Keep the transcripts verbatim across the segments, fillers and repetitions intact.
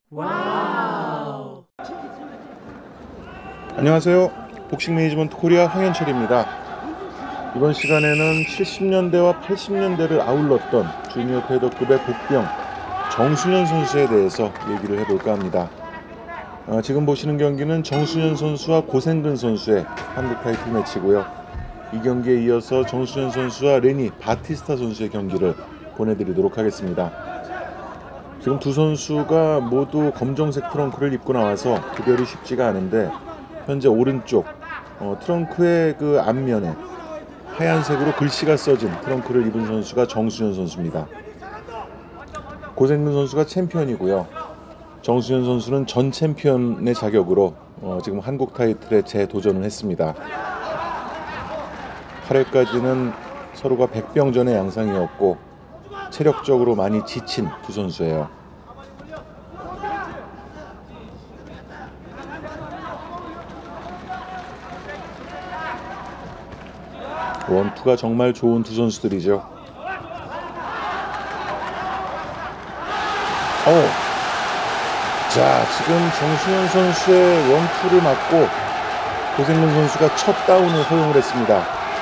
와우. 안녕하세요. 복싱 매니지먼트 코리아 황현철입니다. 이번 시간에는 칠십 년대와 팔십 년대를 아울렀던 주니어 패더급의 복병 정순현 선수에 대해서 얘기를 해볼까 합니다. 어, 지금 보시는 경기는 정순현 선수와 고생근 선수의 한국 타이틀 매치고요. 이 경기에 이어서 정순현 선수와 레니 바티스타 선수의 경기를 보내드리도록 하겠습니다. 지금 두 선수가 모두 검정색 트렁크를 입고 나와서 구별이 쉽지가 않은데, 현재 오른쪽 어, 트렁크의 그 앞면에 하얀색으로 글씨가 써진 트렁크를 입은 선수가 정순현 선수입니다. 고생근 선수가 챔피언이고요. 정순현 선수는 전 챔피언의 자격으로 어, 지금 한국 타이틀에 재도전을 했습니다. 팔 회까지는 서로가 백병전의 양상이었고 체력적으로 많이 지친 두 선수예요. 원투가 정말 좋은 두 선수들이죠. 오. 자, 지금 정순현 선수의 원투를 맞고 고생근 선수가 첫 다운을 허용을 했습니다.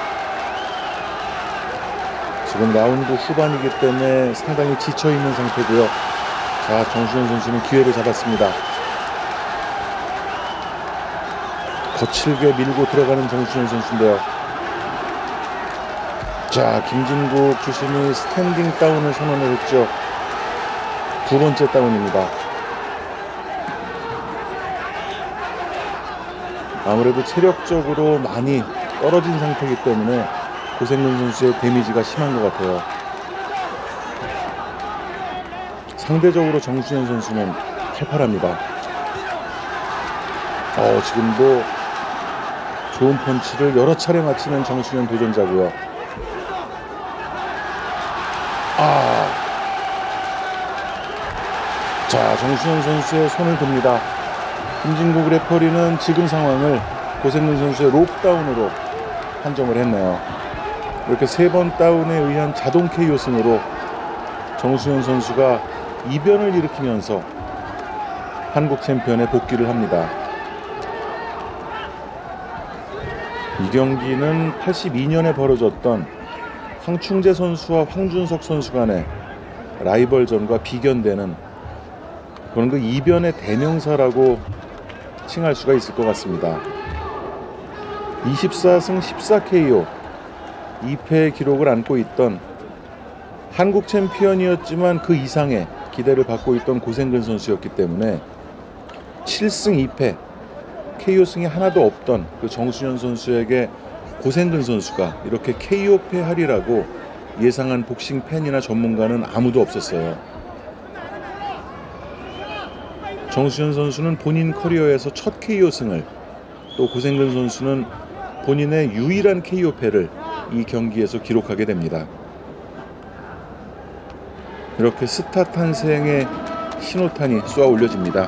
지금 라운드 후반이기 때문에 상당히 지쳐있는 상태고요. 자, 정순현 선수는 기회를 잡았습니다. 거칠게 밀고 들어가는 정순현 선수인데요. 자, 김진국 주심이 스탠딩 다운을 선언을 했죠. 두 번째 다운입니다. 아무래도 체력적으로 많이 떨어진 상태이기 때문에 고생근 선수의 데미지가 심한 것 같아요. 상대적으로 정순현 선수는 활발합니다. 어, 지금도 좋은 펀치를 여러 차례 맞히는 정순현 도전자고요. 아, 자, 정순현 선수의 손을 듭니다. 김진국 레퍼리는 지금 상황을 고생근 선수의 록다운으로 판정을 했네요. 이렇게 세 번 다운에 의한 자동 케이오 승으로 정순현 선수가 이변을 일으키면서 한국 챔피언에 복귀를 합니다. 이 경기는 팔십이 년에 벌어졌던 황충재 선수와 황준석 선수 간의 라이벌전과 비견되는 그런 그 이변의 대명사라고 칭할 수가 있을 것 같습니다. 이십사 승 십사 케이오 이 패 기록을 안고 있던 한국 챔피언이었지만 그 이상의 기대를 받고 있던 고생근 선수였기 때문에 칠 승 이 패 케이오 승이 하나도 없던 그 정순현 선수에게 고생근 선수가 이렇게 케이오 패하리라고 예상한 복싱 팬이나 전문가는 아무도 없었어요. 정순현 선수는 본인 커리어에서 첫 케이오 승을, 또 고생근 선수는 본인의 유일한 케이오 패를 이 경기에서 기록하게 됩니다. 이렇게 스타 탄생의 신호탄이 쏘아 올려집니다.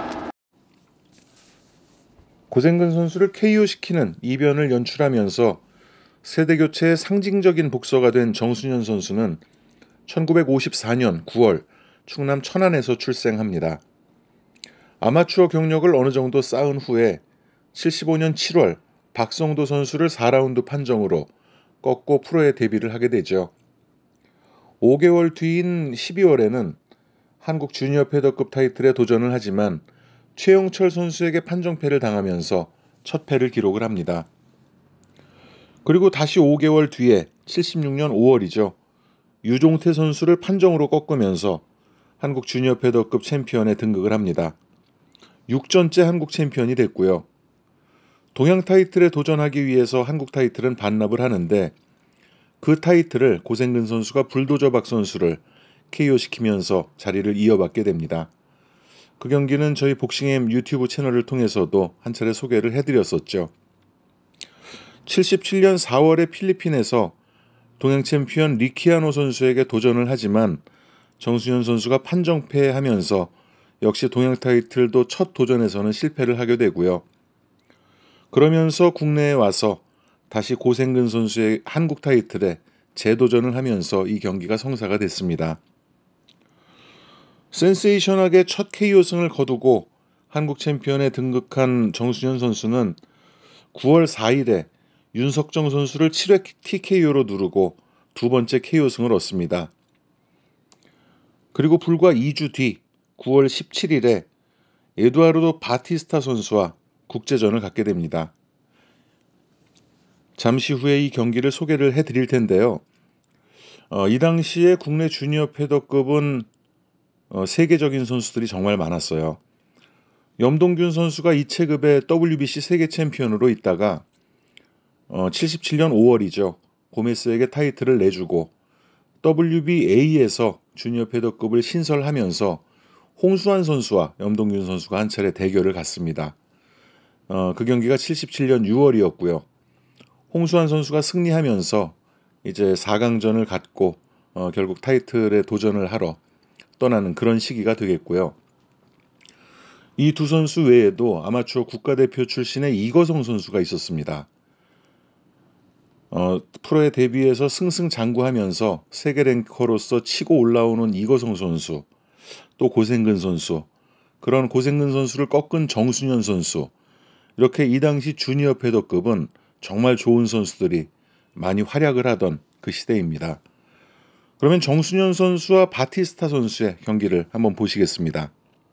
고생근 선수를 케이오시키는 이변을 연출하면서 세대교체의 상징적인 복서가 된 정순현 선수는 천구백오십사 년 구월 충남 천안에서 출생합니다. 아마추어 경력을 어느 정도 쌓은 후에 칠십오 년 칠월 박성도 선수를 사 라운드 판정으로 꺾고 프로에 데뷔를 하게 되죠. 오 개월 뒤인 십이월에는 한국 주니어 패더급 타이틀에 도전을 하지만 최영철 선수에게 판정패를 당하면서 첫 패를 기록을 합니다. 그리고 다시 오 개월 뒤에 칠십육 년 오월이죠. 유종태 선수를 판정으로 꺾으면서 한국 주니어 패더급 챔피언에 등극을 합니다. 육 전째 한국 챔피언이 됐고요. 동양 타이틀에 도전하기 위해서 한국 타이틀은 반납을 하는데 그 타이틀을 고생근 선수가 불도저 박 선수를 케이오시키면서 자리를 이어받게 됩니다. 그 경기는 저희 복싱엠 유튜브 채널을 통해서도 한 차례 소개를 해드렸었죠. 칠십칠 년 사월에 필리핀에서 동양 챔피언 리키아노 선수에게 도전을 하지만 정순현 선수가 판정패하면서 역시 동양 타이틀도 첫 도전에서는 실패를 하게 되고요. 그러면서 국내에 와서 다시 고생근 선수의 한국 타이틀에 재도전을 하면서 이 경기가 성사가 됐습니다. 센세이션하게 첫 케이오승을 거두고 한국 챔피언에 등극한 정순현 선수는 구월 사일에 윤석정 선수를 칠 회 티케이오로 누르고 두 번째 케이오승을 얻습니다. 그리고 불과 이 주 뒤 구월 십칠일에 에두아르도 바티스타 선수와 국제전을 갖게 됩니다. 잠시 후에 이 경기를 소개를 해드릴 텐데요. 어, 이 당시에 국내 주니어 패더급은 어, 세계적인 선수들이 정말 많았어요. 염동균 선수가 이 체급의 더블유비씨 세계 챔피언으로 있다가 어, 칠십칠 년 오월이죠. 고메스에게 타이틀을 내주고 더블유비에이에서 주니어 패더급을 신설하면서 홍수환 선수와 염동균 선수가 한 차례 대결을 갖습니다. 어, 그 경기가 칠십칠 년 유월이었고요. 홍수환 선수가 승리하면서 이제 사 강전을 갖고 어, 결국 타이틀에 도전을 하러 떠나는 그런 시기가 되겠고요. 이 두 선수 외에도 아마추어 국가대표 출신의 이거성 선수가 있었습니다. 어, 프로에 데뷔해서 승승장구하면서 세계 랭커로서 치고 올라오는 이거성 선수, 또 고생근 선수, 그런 고생근 선수를 꺾은 정순현 선수, 이렇게 이 당시 주니어 패더급은 정말 좋은 선수들이 많이 활약을 하던 그 시대입니다. 그러면 정순현 선수와 바티스타 선수의 경기를 한번 보시겠습니다.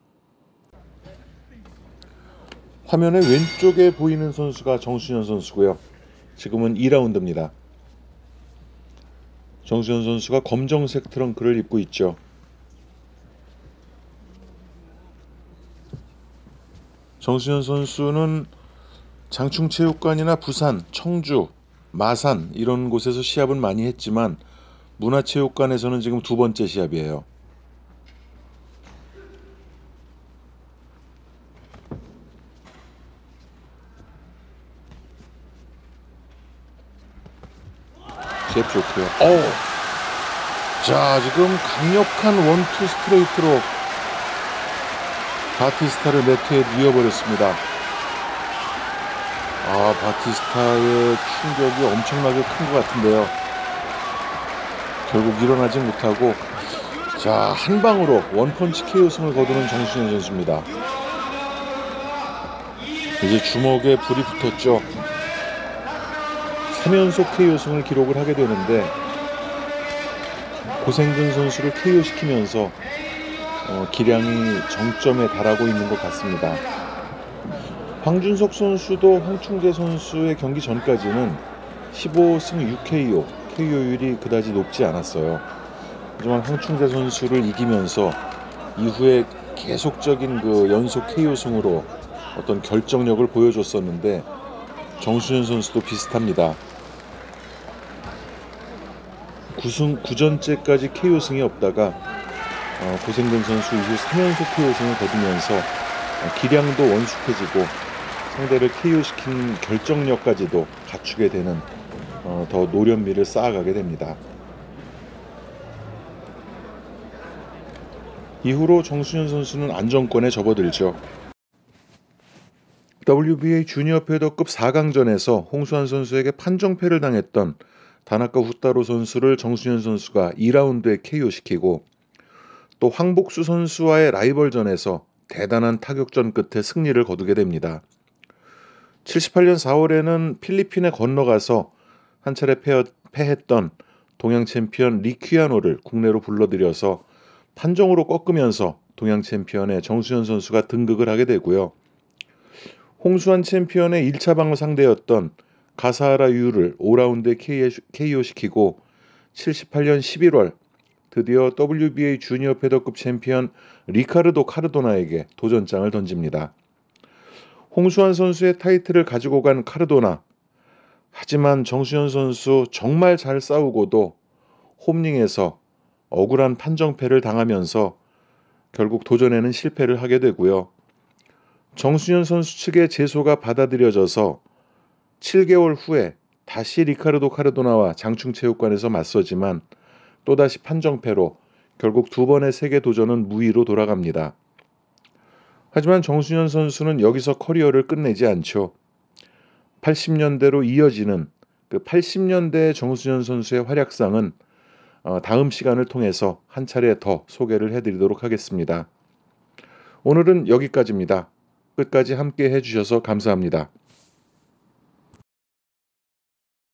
화면의 왼쪽에 보이는 선수가 정순현 선수고요. 지금은 이 라운드입니다. 정순현 선수가 검정색 트렁크를 입고 있죠. 정순현 선수는 장충체육관이나 부산, 청주, 마산 이런 곳에서 시합은 많이 했지만 문화체육관에서는 지금 두 번째 시합이에요. 잽 좋고요. 오! 자, 지금 강력한 원투 스트레이트로 바티스타를 매트에 뉘어버렸습니다. 아, 바티스타의 충격이 엄청나게 큰 것 같은데요. 결국 일어나지 못하고, 자, 한 방으로 원펀치 케이오승을 거두는 정순현 선수입니다. 이제 주먹에 불이 붙었죠. 삼 연속 케이오승을 기록을 하게 되는데 고생근 선수를 케이오시키면서 어, 기량이 정점에 달하고 있는 것 같습니다. 황준석 선수도 황충재 선수의 경기 전까지는 십오승 육 케이오, 케이오율이 그다지 높지 않았어요. 하지만 황충재 선수를 이기면서 이후에 계속적인 그 연속 케이오승으로 어떤 결정력을 보여줬었는데 정순현 선수도 비슷합니다. 구승, 구전째까지 케이오승이 없다가 어, 고생근 선수 이후 삼 연속 케이오승을 거두면서 어, 기량도 원숙해지고 상대를 케이오시킨 결정력까지도 갖추게 되는 어, 더 노련미를 쌓아가게 됩니다. 이후로 정순현 선수는 안정권에 접어들죠. 더블유비에이 주니어 패더급 사 강전에서 홍수환 선수에게 판정패를 당했던 다나카 후타로 선수를 정순현 선수가 이 라운드에 케이오시키고 또 황복수 선수와의 라이벌전에서 대단한 타격전 끝에 승리를 거두게 됩니다. 칠십팔 년 사월에는 필리핀에 건너가서 한 차례 패, 패했던 동양 챔피언 리퀴아노를 국내로 불러들여서 판정으로 꺾으면서 동양 챔피언에 정순현 선수가 등극을 하게 되고요. 홍수환 챔피언의 일 차 방어 상대였던 가사하라 유를 오 라운드에 케이오시키고 칠십팔 년 십일월 드디어 더블유비에이 주니어 패더급 챔피언 리카르도 카르도나에게 도전장을 던집니다. 홍수환 선수의 타이틀을 가지고 간 카르도나, 하지만 정순현 선수 정말 잘 싸우고도 홈링에서 억울한 판정패를 당하면서 결국 도전에는 실패를 하게 되고요. 정순현 선수 측의 제소가 받아들여져서 칠 개월 후에 다시 리카르도 카르도나와 장충체육관에서 맞서지만 또다시 판정패로 결국 두 번의 세계 도전은 무의로 돌아갑니다. 하지만 정순현 선수는 여기서 커리어를 끝내지 않죠. 팔십 년대로 이어지는 그 팔십 년대의 정순현 선수의 활약상은 어, 다음 시간을 통해서 한 차례 더 소개를 해드리도록 하겠습니다. 오늘은 여기까지입니다. 끝까지 함께 해주셔서 감사합니다.